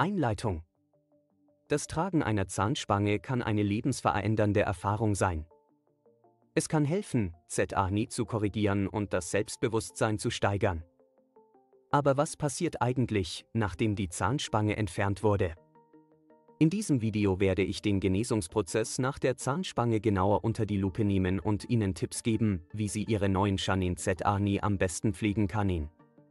Einleitung. Das Tragen einer Zahnspange kann eine lebensverändernde Erfahrung sein. Es kann helfen, ZANI zu korrigieren und das Selbstbewusstsein zu steigern. Aber was passiert eigentlich, nachdem die Zahnspange entfernt wurde? In diesem Video werde ich den Genesungsprozess nach der Zahnspange genauer unter die Lupe nehmen und Ihnen Tipps geben, wie Sie Ihre neuen Zähne ZANI am besten pflegen können.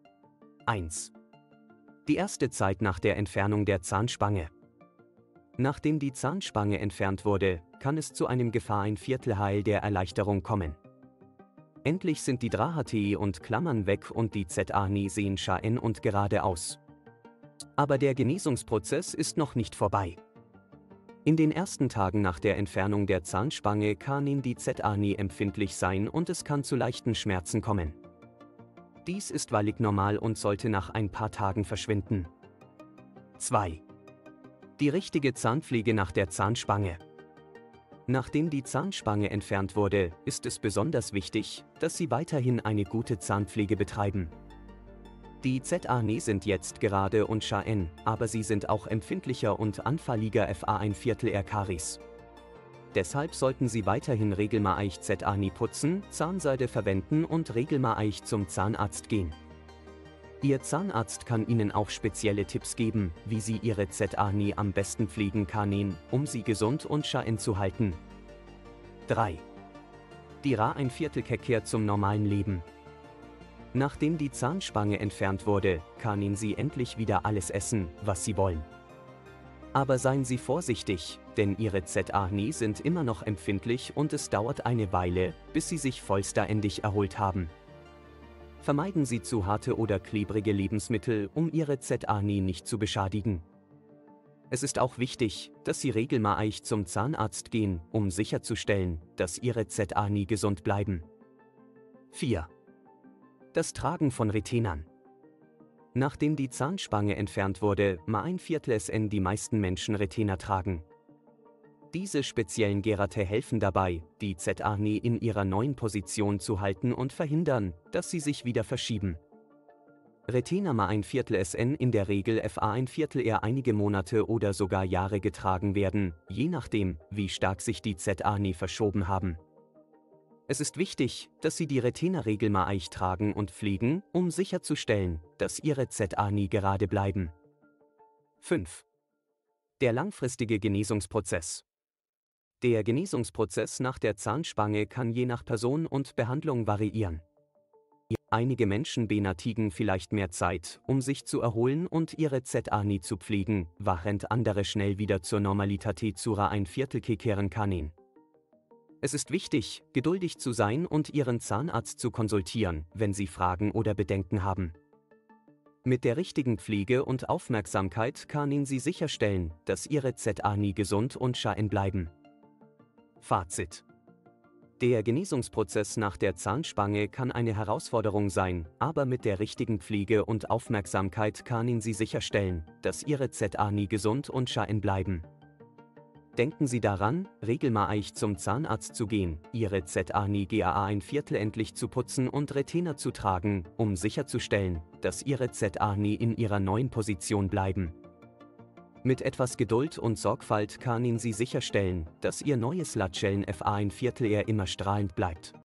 1. Die erste Zeit nach der Entfernung der Zahnspange. Nachdem die Zahnspange entfernt wurde, kann es zu einem Gefahr-ein-Viertel-Heil der Erleichterung kommen. Endlich sind die Drahte und Klammern weg und die ZANI sehen schön und gerade aus. Aber der Genesungsprozess ist noch nicht vorbei. In den ersten Tagen nach der Entfernung der Zahnspange kann die ZANI empfindlich sein und es kann zu leichten Schmerzen kommen. Dies ist völlig normal und sollte nach ein paar Tagen verschwinden. 2. Die richtige Zahnpflege nach der Zahnspange. Nachdem die Zahnspange entfernt wurde, ist es besonders wichtig, dass Sie weiterhin eine gute Zahnpflege betreiben. Die ZANI sind jetzt gerade und schön, aber sie sind auch empfindlicher und anfälliger für ein Viertel Karies. Deshalb sollten Sie weiterhin regelmäßig ZANI putzen, Zahnseide verwenden und regelmäßig zum Zahnarzt gehen. Ihr Zahnarzt kann Ihnen auch spezielle Tipps geben, wie Sie Ihre ZANI am besten pflegen können, um sie gesund und schön zu halten. 3. Die Ra-ein-Viertel-Kehr zum normalen Leben. Nachdem die Zahnspange entfernt wurde, können Sie endlich wieder alles essen, was Sie wollen. Aber seien Sie vorsichtig, denn Ihre ZANI sind immer noch empfindlich und es dauert eine Weile, bis sie sich vollständig erholt haben. Vermeiden Sie zu harte oder klebrige Lebensmittel, um Ihre ZANI nicht zu beschädigen. Es ist auch wichtig, dass Sie regelmäßig zum Zahnarzt gehen, um sicherzustellen, dass Ihre ZANI gesund bleiben. 4. Das Tragen von Retainern. Nachdem die Zahnspange entfernt wurde, ein Viertel die meisten Menschen Retainer tragen. Diese speziellen Geräte helfen dabei, die ZANI in ihrer neuen Position zu halten und verhindern, dass sie sich wieder verschieben. Retainer ein Viertel in der Regel ein Viertel einige Monate oder sogar Jahre getragen werden, je nachdem, wie stark sich die ZANI verschoben haben. Es ist wichtig, dass Sie die Retainer regelmäßig tragen und pflegen, um sicherzustellen, dass Ihre ZANI gerade bleiben. 5. Der langfristige Genesungsprozess. Der Genesungsprozess nach der Zahnspange kann je nach Person und Behandlung variieren. Einige Menschen benötigen vielleicht mehr Zeit, um sich zu erholen und ihre ZANI zu pflegen, während andere schnell wieder zur Normalität zu ein Viertel kehren können. Es ist wichtig, geduldig zu sein und Ihren Zahnarzt zu konsultieren, wenn Sie Fragen oder Bedenken haben. Mit der richtigen Pflege und Aufmerksamkeit können Sie sicherstellen, dass Ihre ZANI gesund und schön bleiben. Fazit: Der Genesungsprozess nach der Zahnspange kann eine Herausforderung sein, aber mit der richtigen Pflege und Aufmerksamkeit können Sie sicherstellen, dass Ihre ZANI gesund und schön bleiben. Denken Sie daran, regelmäßig zum Zahnarzt zu gehen, Ihre ZANI ein Viertel endlich zu putzen und Retainer zu tragen, um sicherzustellen, dass Ihre ZANI in ihrer neuen Position bleiben. Mit etwas Geduld und Sorgfalt können Sie sicherstellen, dass Ihr neues Lächeln ein Viertel immer strahlend bleibt.